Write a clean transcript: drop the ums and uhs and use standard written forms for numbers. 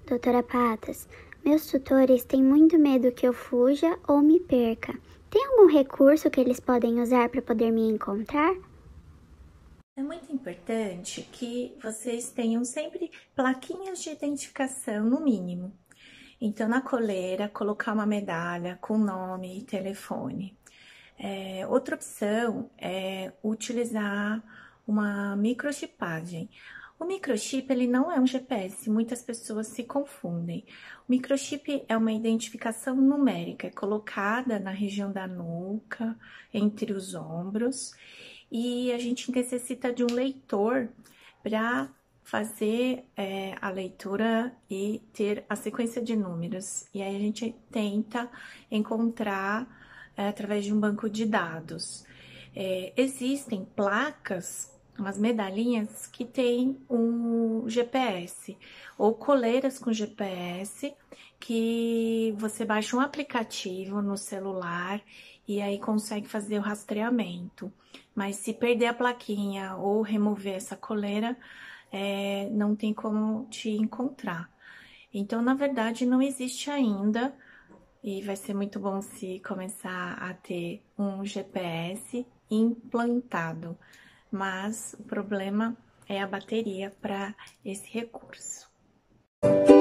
Doutora Patas, meus tutores têm muito medo que eu fuja ou me perca. Tem algum recurso que eles podem usar para poder me encontrar? É muito importante que vocês tenham sempre plaquinhas de identificação, no mínimo. Então, na coleira, colocar uma medalha com nome e telefone. Outra opção é utilizar uma microchipagem. O microchip, ele não é um GPS, muitas pessoas se confundem. O microchip é uma identificação numérica, é colocada na região da nuca, entre os ombros, e a gente necessita de um leitor para fazer a leitura e ter a sequência de números. E aí a gente tenta encontrar através de um banco de dados. Existem placas, umas medalhinhas que tem um GPS, ou coleiras com GPS, que você baixa um aplicativo no celular e aí consegue fazer o rastreamento. Mas se perder a plaquinha ou remover essa coleira, não tem como te encontrar. Então, na verdade, não existe ainda, e vai ser muito bom se começar a ter um GPS implantado, mas o problema é a bateria para esse recurso.